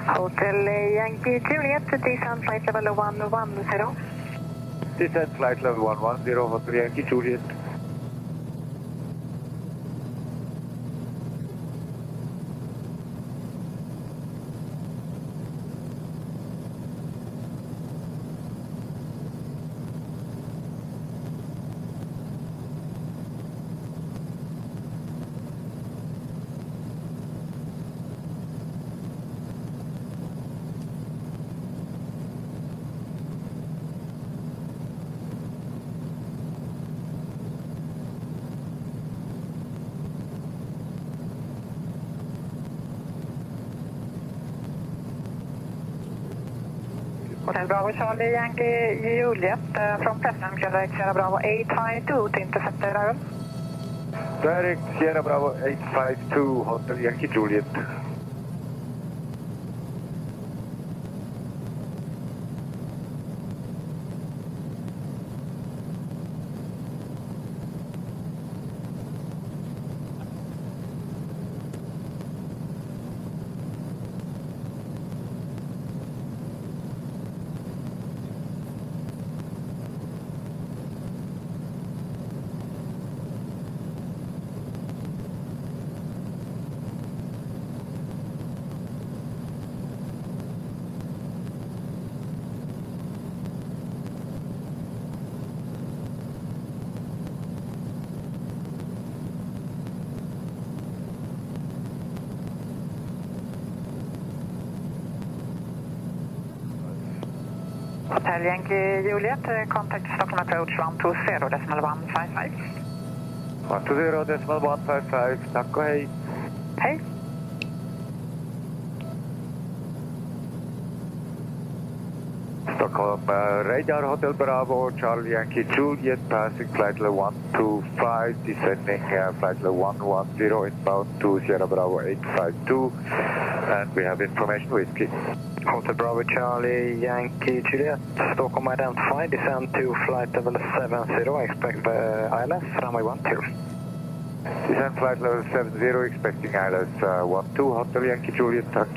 Hotel Yankee Juliet, descent flight level 110. Descent flight level 110, Hotel Yankee Juliet. Hotel Bravo Charlie Yankee Juliet from Preston, direct Sierra Bravo 852 to intercept the arrival. Direct Sierra Bravo 852, Hotel Yankee Juliet. Hotel Yankee Juliet, contact Stockholm approach 120.155. 120.155, tack och hej. Hej. Stockholm radar Hotel Bravo Charlie Yankee Juliet, passing flight level 125, descending flight level 110 inbound to Sierra Bravo 852, and we have information whiskey. Hotel Bravo Charlie Yankee Juliet, Stockholm identified, descend to flight level 70, expect ILS, runway 12. Descend flight level 70, expecting ILS 12, Hotel Yankee Juliet, tack.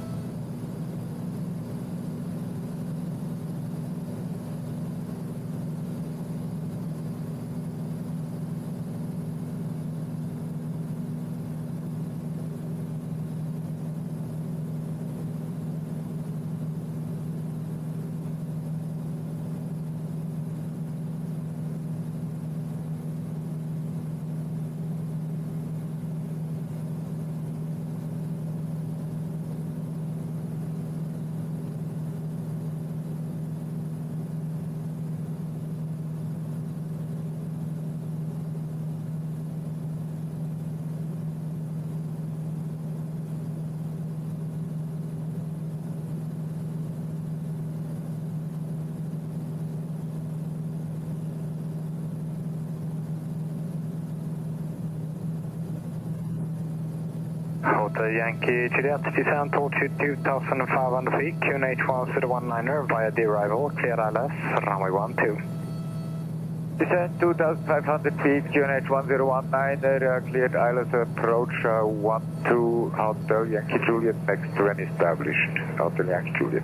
Hotel Yankee Juliet, descend towards 2,500 feet, QNH 1019er via the arrival, clear ILS, runway 12. Descend 2,500 feet, QNH 1019er, cleared ILS approach 12, Hotel Yankee Juliet, next when established, Hotel Yankee Juliet.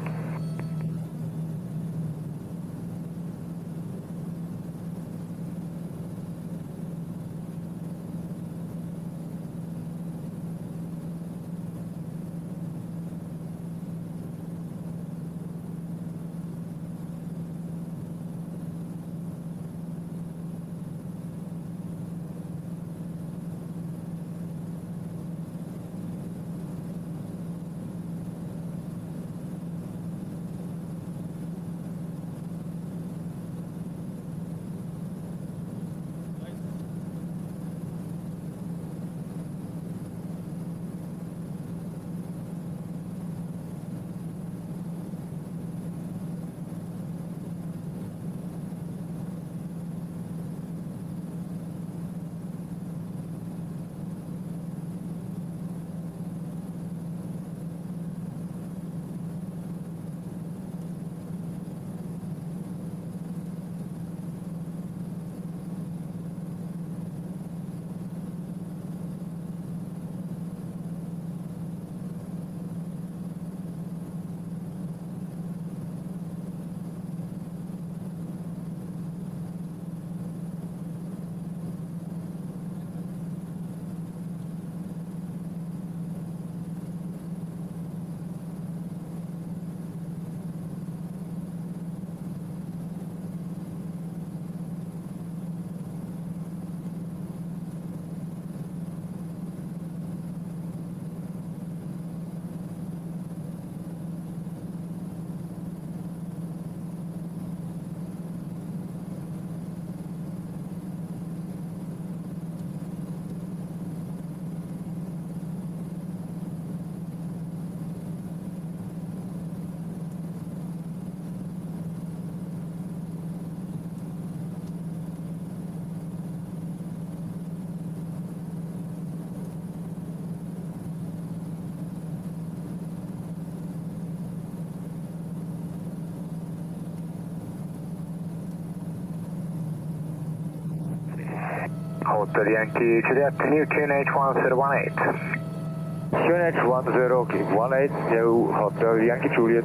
Hotel Yankee Juliet, new QNH 1018. QNH 1018, new Hotel Yankee Juliet.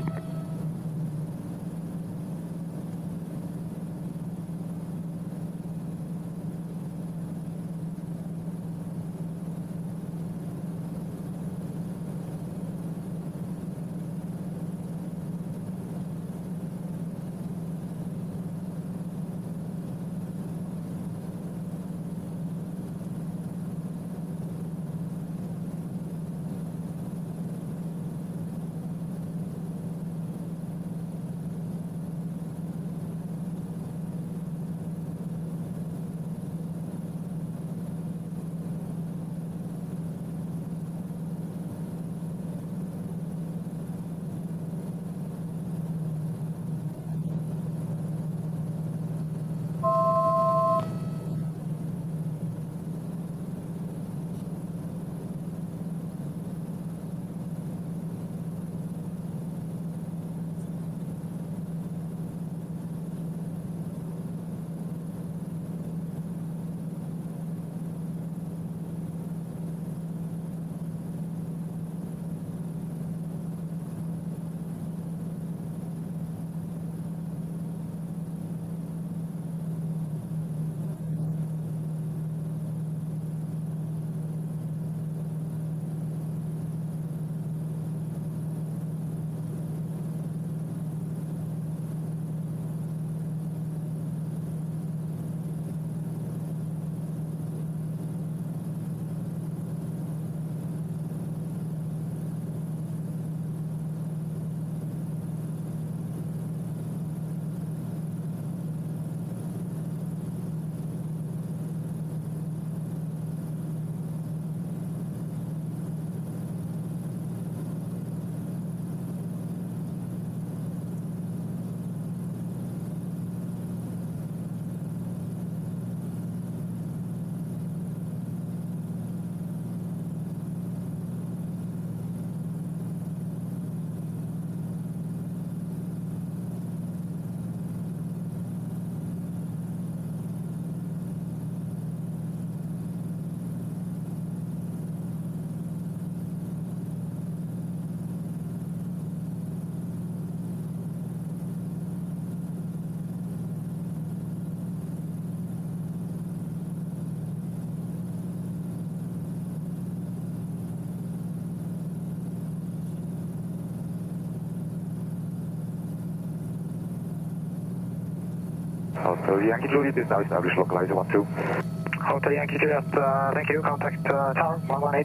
Hotel Yankee Juliet is now established, localizer 12. Hotel Yankee Juliet, thank you. Contact tower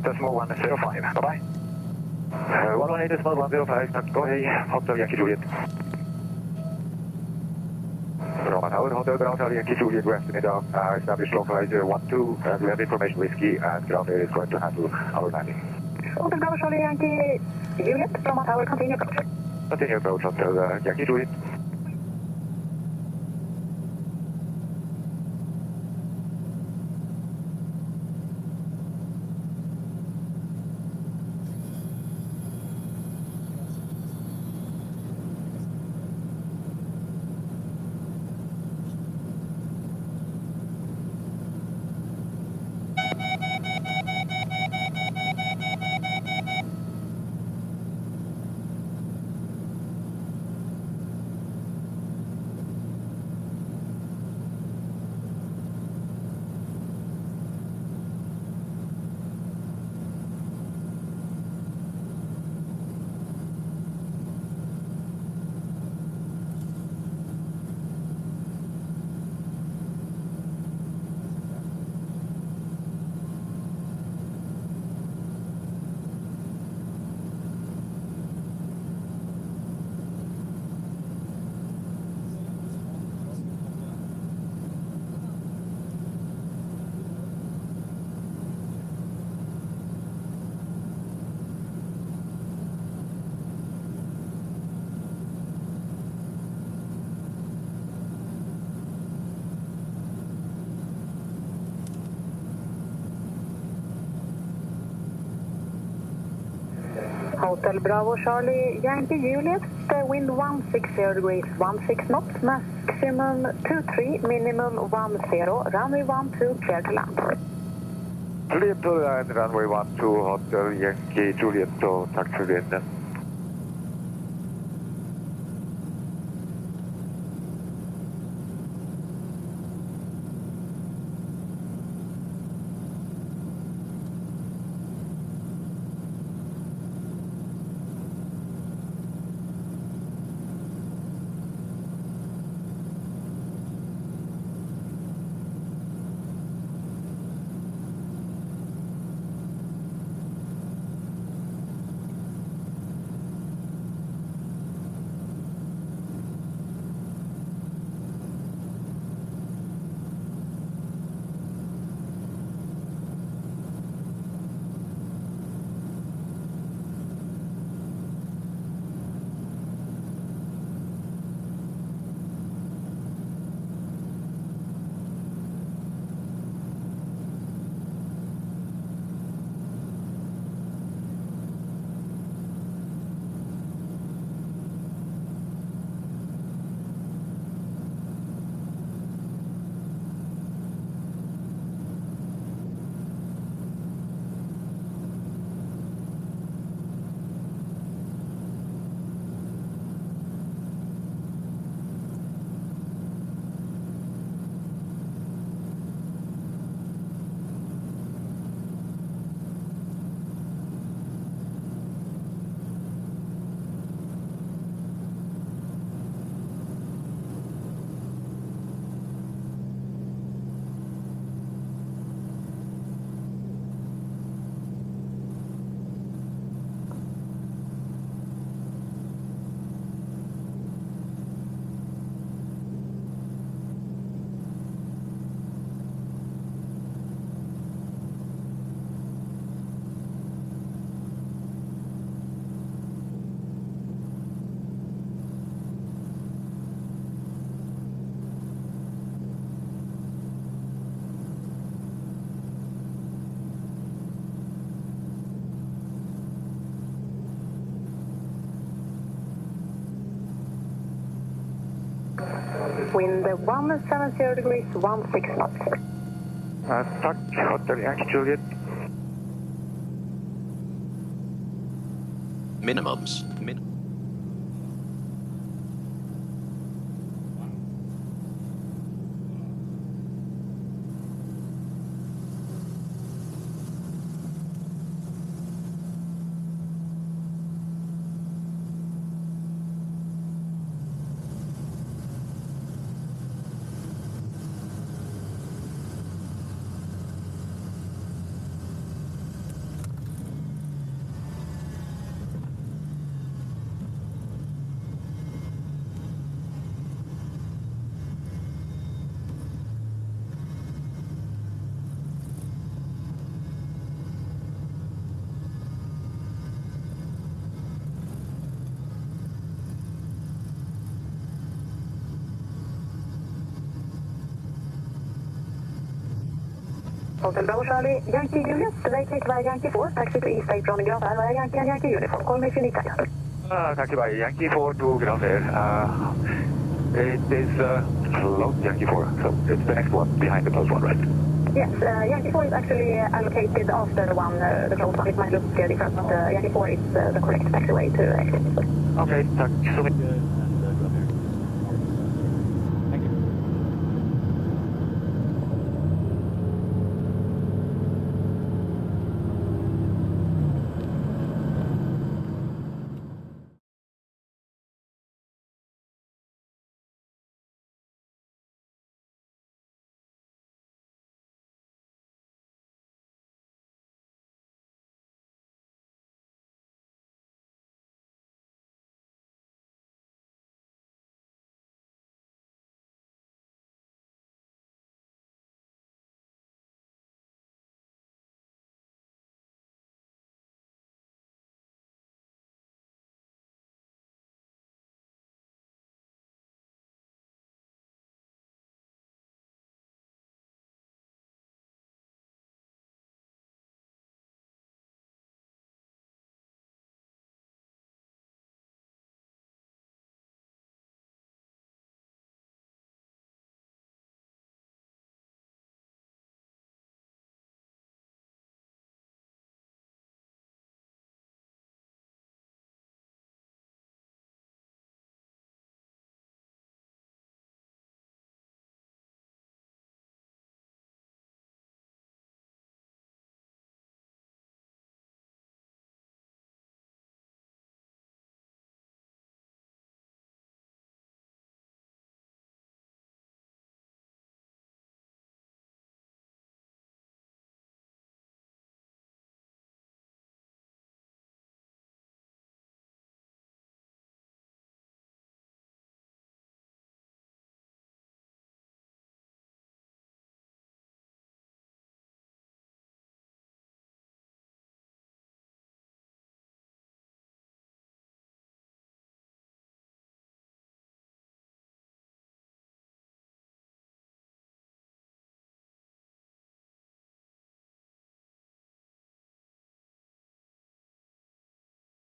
118.105. Bye-bye. 118.105, go ahead, Hotel Yankee Juliet. Bromma Tower, Hotel Yankee Juliet, good afternoon, established localizer 12, and we have information whiskey, and ground air is going to handle our landing. Hotel Tower Yankee Juliet, Bromma Tower, continue approach. Continue approach, Hotel Yankee Juliet. Hotel Bravo Charlie, Yankee Juliet, wind 160 degrees, 16 knots, maximum 23, minimum 10, runway 12, clear to land. Clear to land, runway 12, Hotel Yankee Juliet, och tack för vinden. Wind 170 degrees, 16 knots. Tack, Hotel Yankee Juliet. Minimums. Hotel Bravo Charlie, Yankee Juliet, vacate by Yankee 4, taxi to East State from Ground Air via Yankee uniform. Call me if you need that. Taxi by Yankee 4 to Ground Air. It is closed Yankee 4, so it's the next one behind the closed one, right? Yes, Yankee 4 is actually allocated after the one, the closed one. It might look different, but Yankee 4 is the correct taxiway to exit. Okay, tack så mycket.